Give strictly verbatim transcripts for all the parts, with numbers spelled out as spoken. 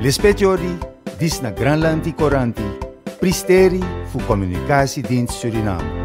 L'espetiori dis na Granlandi Coranti, pristeri fu Communicatiedienst Suriname.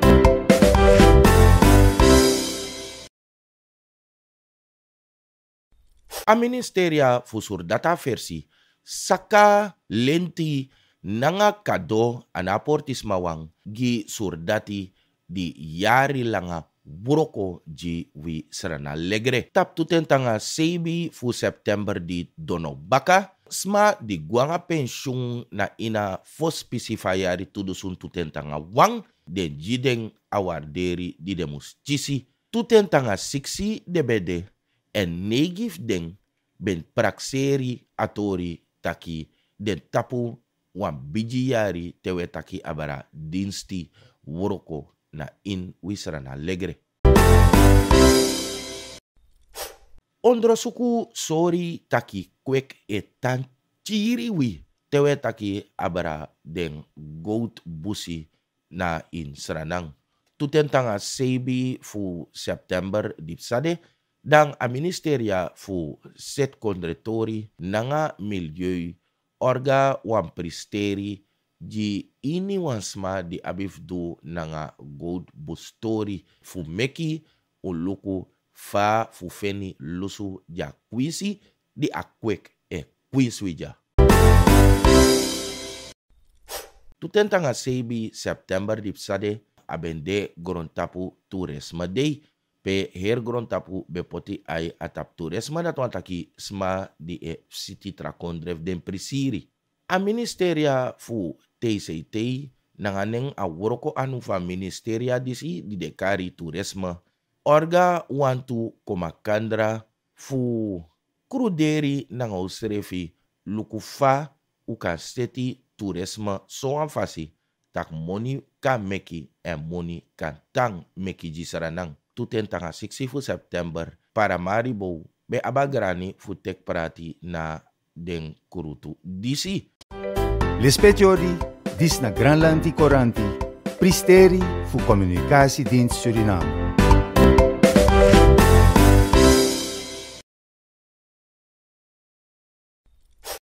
A ministeria fu surdata versi saka lenti nanga kado anaportis mawang gi surdati di yari langa buroko ji wi serana legre. Tap tutentanga sebi fu September di dono baka sma di guanga pensiun na ina fos pisifayari tudusun tutentanga wang den jideng awarderi di demus cisi tutentanga siksi debede en negif den ben prakseri atori taki den tapu wan biji yari tewe taki abara dinsti woroko na in wisra na legre. Ondro suku sori taki kwek e tan chiri wi tewe taki abara den goat busi na in Sranang. Tutentanga sebi fu September dipsade dan a ministeria fu set kondretori nanga milieu orga wan pristeri ji ini wansma di abif du nanga gold bustori fu meki uluku fa fu feni lusu ja kwisi di akwek e kwiswija. Tutentanga sebi September dipsade abende grontapu tourisme day pe her grontapu bepoti ai atap tourisme dat wantaki sma di e city trakondrev den prisiri. A ministeria fu T C T nanganeng a woroko anu fa ministeria disi di dekari tourisme orga wantu komakandra fu kruderi nanga usrefi lukufa uka seti tourisme soan fasi tak moni ka meki en moni kan tang meki jisaranang. Tutentanga siksi fu September para maribo be abagrani fu tek prati na den kurutu disi. L'espetiori dis na Granlandi Coranti, pristeri fu Communicatiedienst Suriname.